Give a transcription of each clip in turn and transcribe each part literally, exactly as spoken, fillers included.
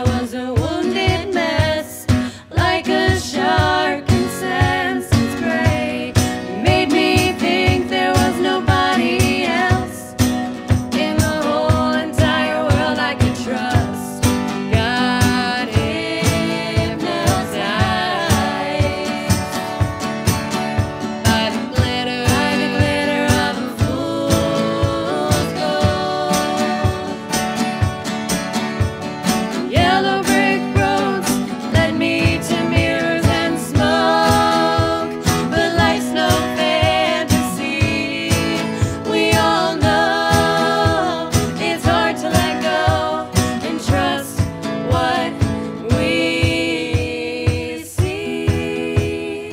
was a wounded mess, like a shark in Samson's prey. Made me think there was nobody else in the whole entire world I could trust. Got hypnotized by the glitter, by the glitter of a fool's gold. Yellow brick roads led me to mirrors and smoke, but life's no fantasy. We all know it's hard to let go and trust what we see.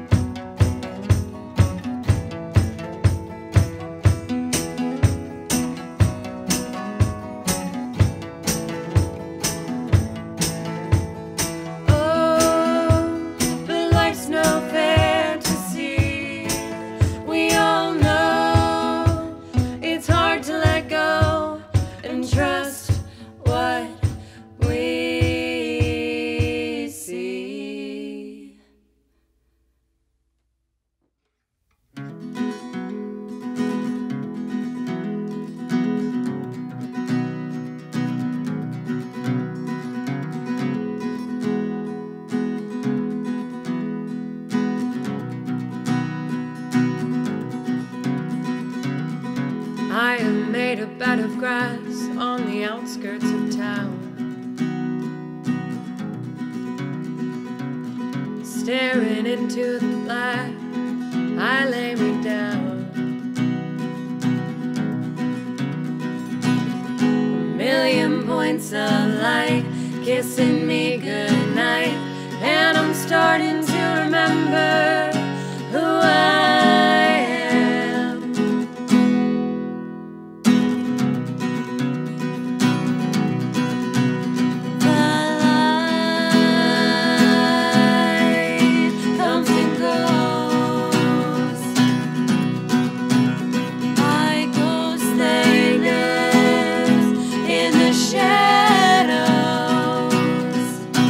Oh, but life's no fantasy. We all know it's hard to let go and trust what we see. I have made a bed of grass on the outskirts of town, staring into the black. I lay me down. A million points of light kissing me goodnight, and I'm starting to remember who I am. The light comes and goes. I ghost lingers in the shadows.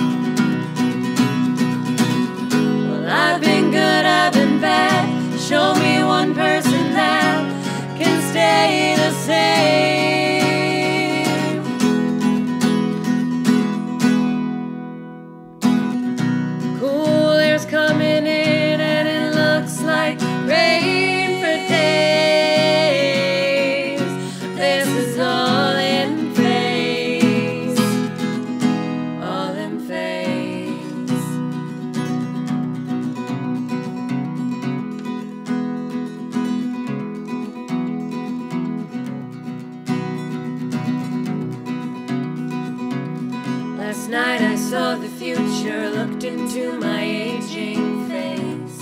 Well, I've been good, I've been bad. Show me one person that can stay the same. Cool air's coming in and it looks like rain for days. This is all in phase, all in phase. Last night I saw the future, looked into my aging face.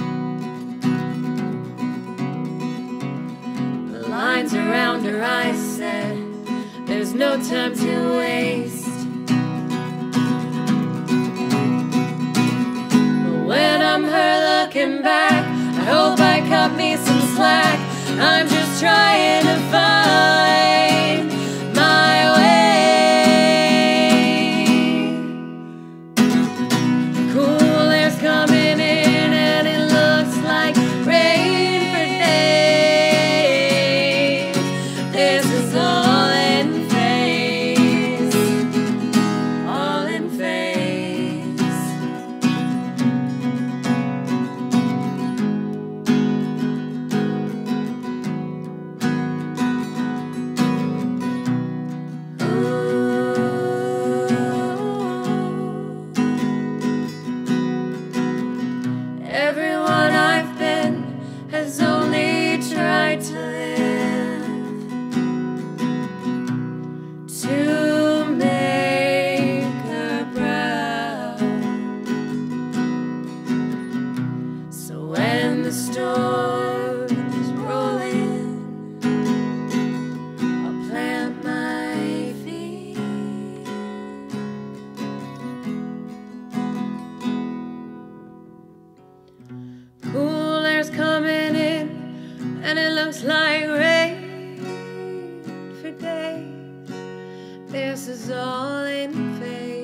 The lines around her eyes said, there's no time to waste. But when I'm her looking back, I hope I cut me some slack. I'm just trying to find my way. Cool air's coming in and it looks like rain for days. This is all in phase, all in phase. Everyone I've been has only tried to live to make her proud. So when the storm is rolling, I'll plant my feet. Cool air's coming in and it looks like rain for days. This is all in phase.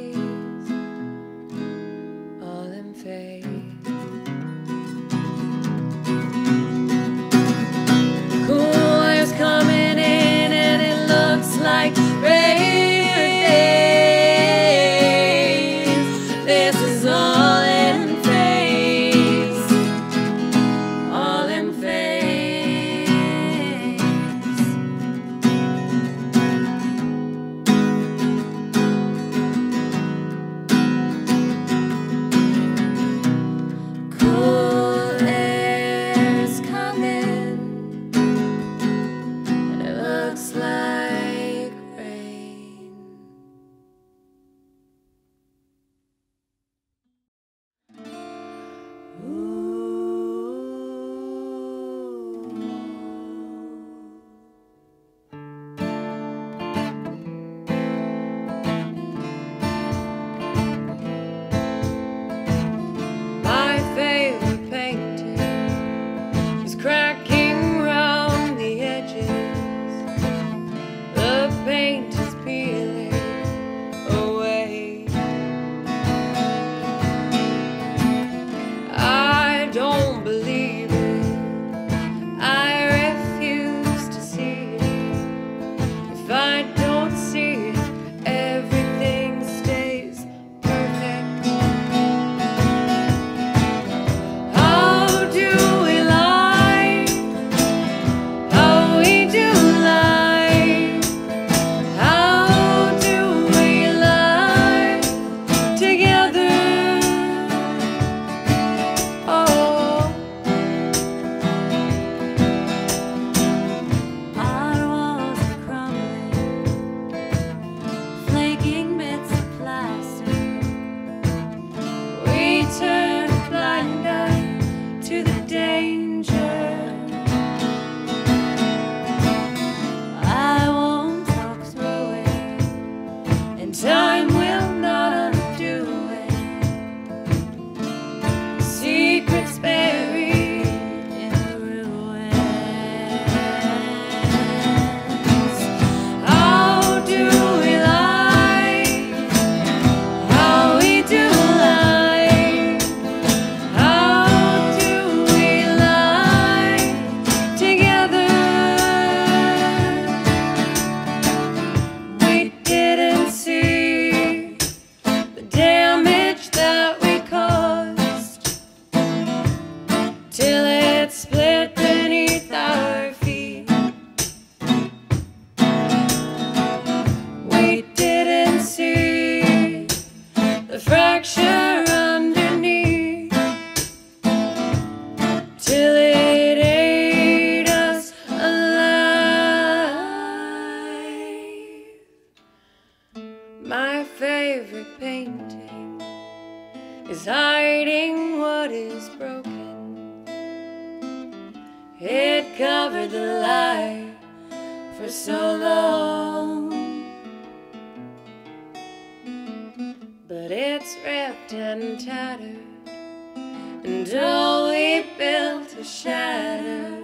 damage that we caused, till it split beneath our feet. We didn't see the fracture underneath, till it ate us alive. My favorite painting is hiding what is broken. It covered the light for so long, but it's ripped and tattered, and all we built is shattered.